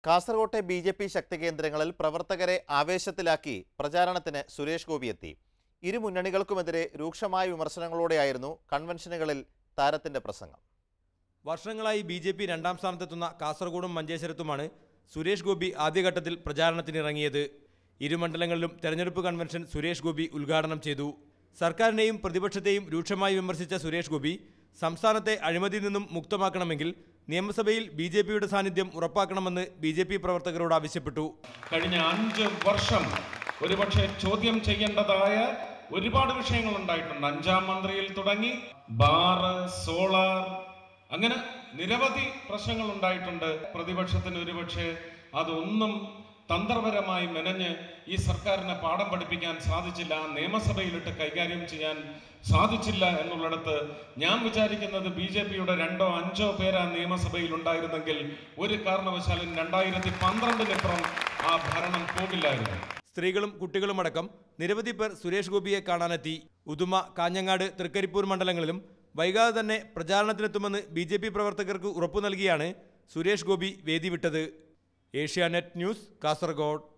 കാസർകോട്ടെ ബി.ജെ.പി. ശക്തികേന്ദ്രങ്ങളിൽ പ്രവർത്തകരെ ആവേശത്തിലാക്കി പ്രചാരണത്തിന് സുരേഷ് ഗോപി എത്തി. ഇരു മുന്നണികൾക്കുമെതിരെ രൂക്ഷമായ വിമർശനങ്ങളോടെയായിരുന്നു കൺവെൻഷനുകളിൽ താരത്തിന്റെ പ്രസംഗം. വർഷങ്ങളായി ബി.ജെ.പി. രണ്ടാം സ്ഥാനത്തെത്തുന്ന കാസർഗോഡും മഞ്ചേശ്വരത്തുമാണ് സുരേഷ് ഗോപി ആദ്യഘട്ടത്തിൽ പ്രചാരണത്തിനിറങ്ങിയത്. ഇരു മണ്ഡലങ്ങളിലും തെരഞ്ഞെടുപ്പ് കൺവെൻഷൻ സുരേഷ് ഗോപി ഉദ്ഘാടനം ചെയ്തു. സർക്കാരിനെയും പ്രതിപക്ഷത്തെയും രൂക്ഷമായി വിമർശിച്ച സുരേഷ് ഗോപി സംസ്ഥാനത്തെ അഴിമതിയിൽ നിന്നും മുക്തമാക്കണമെങ്കിൽ നിയമസഭയിൽ ബി.ജെ.പിയുടെ സാന്നിധ്യം ഉറപ്പാക്കണമെന്ന് ബി.ജെ.പി. പ്രവർത്തകരോട് ആവശ്യപ്പെട്ടു. കഴിഞ്ഞ 5 വർഷം ഒരുപക്ഷെ ചോദ്യം ചെയ്യേണ്ടതായ ഒരുപാട് വിഷയങ്ങൾ ഉണ്ടായിട്ടുണ്ട്. 5ാം മന്ത്രിയിൽ തുടങ്ങി ബാറ്, സോളാർ, അങ്ങനെ നിരവധി പ്രശ്നങ്ങൾ ഉണ്ടായിട്ടുണ്ട്. പ്രതിപക്ഷത്തിന് ഒരുപക്ഷെ അതൊന്നും തന്ത്രപരമായി മെനഞ്ഞ് ഈ സർക്കാരിനെ പാഠം പഠിപ്പിക്കാൻ സാധിച്ചില്ല, നിയമസഭയിലിട്ട് കൈകാര്യം ചെയ്യാൻ സാധിച്ചില്ല എന്നുള്ളിടത്ത് ഞാൻ വിചാരിക്കുന്നത് ബി.ജെ.പിയുടെ 2ഓ 5ഓ പേരാ നിയമസഭയിൽ ഉണ്ടായിരുന്നെങ്കിൽ ഒരു കാരണവശാലും 2012-നിപ്പുറം ആ ഭരണം പോകില്ലായിരുന്നു. സ്ത്രീകളും കുട്ടികളുമടക്കം നിരവധി പേർ സുരേഷ് ഗോപിയെ കാണാനെത്തി. ഉദുമ, കാഞ്ഞങ്ങാട്, തൃക്കരിപ്പൂർ മണ്ഡലങ്ങളിലും വൈകാതെ തന്നെ പ്രചാരണത്തിനെത്തുമെന്ന് ബി.ജെ.പി. പ്രവർത്തകർക്ക് ഉറപ്പു നൽകിയാണ് സുരേഷ് ഗോപി വേദി വിട്ടത്. ഏഷ്യാനെറ്റ് ന്യൂസ്, കാസർഗോഡ്.